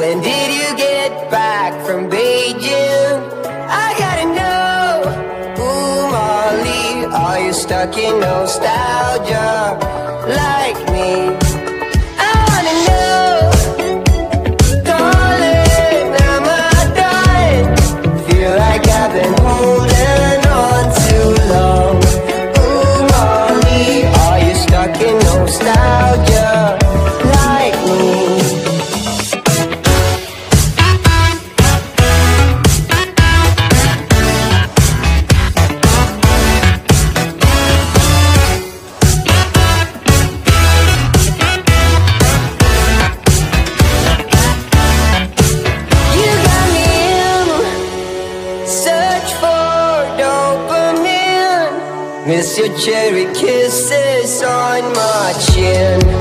When did you get back from Beijing? I gotta know. Ooh, Molly, are you stuck in nostalgia like me? I wanna know. Darling, am I dying? Feel like I've been holding on too long. Ooh, Molly, are you stuck in nostalgia like me? Miss your cherry kisses on my chin.